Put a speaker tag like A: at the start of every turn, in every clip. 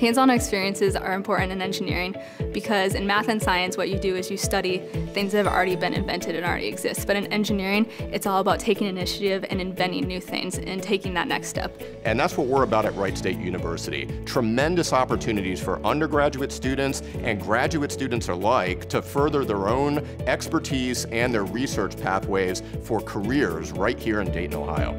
A: Hands-on experiences are important in engineering because in math and science, what you do is you study things that have already been invented and already exist. But in engineering, it's all about taking initiative and inventing new things and taking that next step.
B: And that's what we're about at Wright State University. Tremendous opportunities for undergraduate students and graduate students alike to further their own expertise and their research pathways for careers right here in Dayton, Ohio.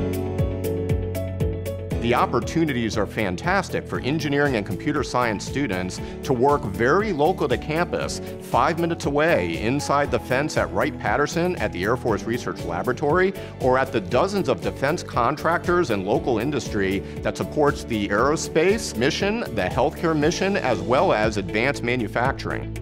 B: The opportunities are fantastic for engineering and computer science students to work very local to campus, 5 minutes away inside the fence at Wright-Patterson at the Air Force Research Laboratory, or at the dozens of defense contractors and local industry that supports the aerospace mission, the healthcare mission, as well as advanced manufacturing.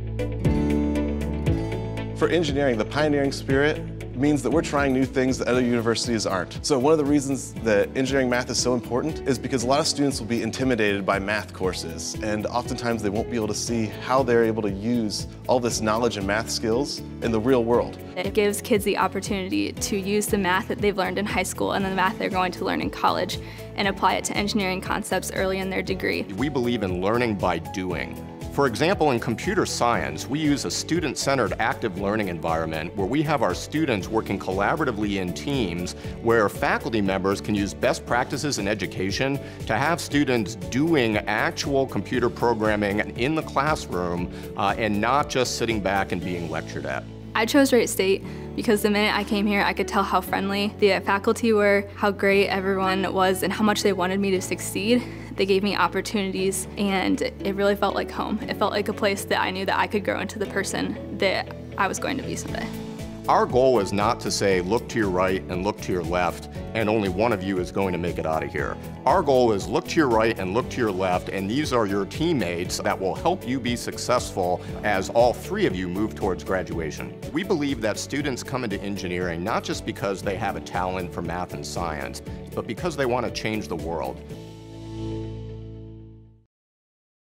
C: For engineering, the pioneering spirit means that we're trying new things that other universities aren't. So one of the reasons that engineering math is so important is because a lot of students will be intimidated by math courses, and oftentimes they won't be able to see how they're able to use all this knowledge and math skills in the real world.
A: It gives kids the opportunity to use the math that they've learned in high school and the math they're going to learn in college and apply it to engineering concepts early in their degree.
B: We believe in learning by doing. For example, in computer science, we use a student-centered active learning environment where we have our students working collaboratively in teams where faculty members can use best practices in education to have students doing actual computer programming in the classroom and not just sitting back and being lectured at.
A: I chose Wright State because the minute I came here, I could tell how friendly the faculty were, how great everyone was, and how much they wanted me to succeed. They gave me opportunities, and it really felt like home. It felt like a place that I knew that I could grow into the person that I was going to be someday.
B: Our goal is not to say, look to your right and look to your left, and only one of you is going to make it out of here. Our goal is look to your right and look to your left, and these are your teammates that will help you be successful as all three of you move towards graduation. We believe that students come into engineering not just because they have a talent for math and science, but because they want to change the world.